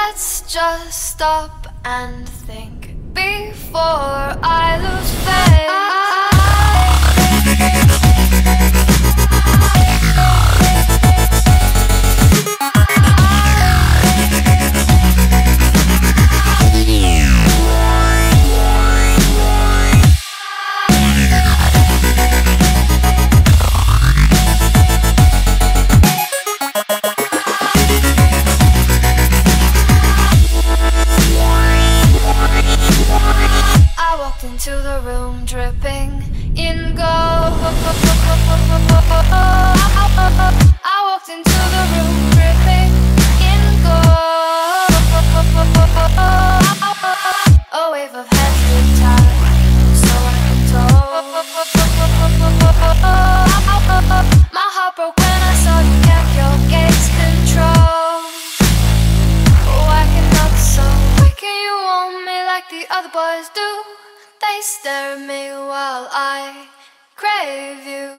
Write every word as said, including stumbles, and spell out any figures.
Let's just stop and think before I lose faith. Into the room dripping in gold. I walked into the room dripping in gold. A wave of heads did tide, so I can told. My heart broke when I saw you kept your gaze control. Why cannot so? Why can you want me like the other boys do? They stare at me while I crave you.